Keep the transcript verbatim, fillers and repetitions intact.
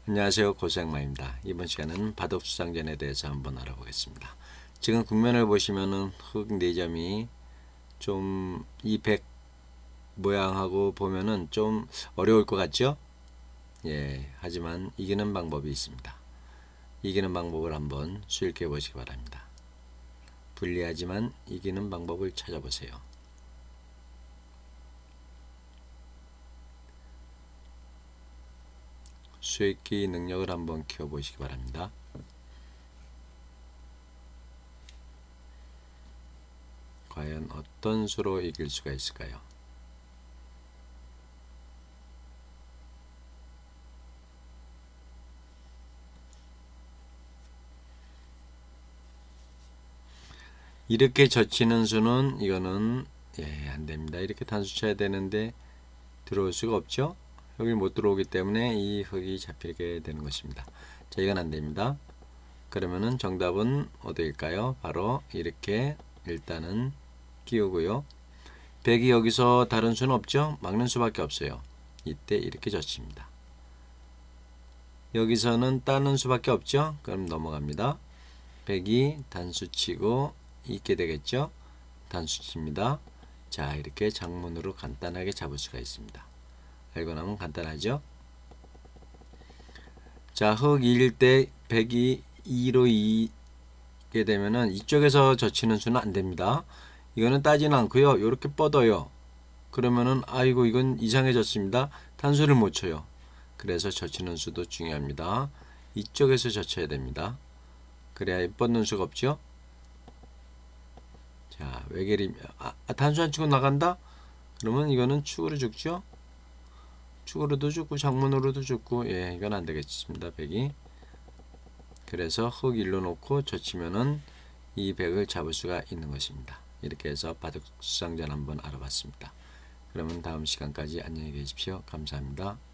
안녕하세요, 고생마입니다. 이번 시간은 바둑수상전에 대해서 한번 알아보겠습니다. 지금 국면을 보시면은 흑 네 점이 좀 이 백 모양하고 보면은 좀 어려울 것 같죠? 예, 하지만 이기는 방법이 있습니다. 이기는 방법을 한번 수일해 보시기 바랍니다. 불리하지만 이기는 방법을 찾아보세요. 수익기 능력을 한번 키워보시기 바랍니다. 과연 어떤 수로 이길 수가 있을까요? 이렇게 젖히는 수는 이거는 예, 안됩니다. 이렇게 단수 쳐야 되는데 들어올 수가 없죠. 여기 못 들어오기 때문에 이 흙이 잡히게 되는 것입니다. 자, 이건 안됩니다. 그러면은 정답은 어디일까요? 바로 이렇게 일단은 끼우고요. 백이 여기서 다른 수는 없죠. 막는 수밖에 없어요. 이때 이렇게 젖힙니다. 여기서는 따는 수밖에 없죠. 그럼 넘어갑니다. 백이 단수 치고 있게 되겠죠. 단수 칩니다. 자, 이렇게 장문으로 간단하게 잡을 수가 있습니다. 알고 나면 간단하죠. 자, 흑 이일 때 백이 이로 이게 되면은 이쪽에서 젖히는 수는 안됩니다. 이거는 따지는 않고요. 이렇게 뻗어요. 그러면은 아이고 이건 이상해졌습니다. 단수를 못 쳐요. 그래서 젖히는 수도 중요합니다. 이쪽에서 젖혀야 됩니다. 그래야 뻗는 수가 없죠. 자, 외계리 아, 단수 안 치고 나간다? 그러면 이거는 축으로 죽죠. 축으로도 죽고 장문으로도 죽고, 예, 이건 안 되겠습니다. 백이. 그래서 흑 일로 놓고 젖히면은 이 백을 잡을 수가 있는 것입니다. 이렇게 해서 바둑수상전 한번 알아봤습니다. 그러면 다음 시간까지 안녕히 계십시오. 감사합니다.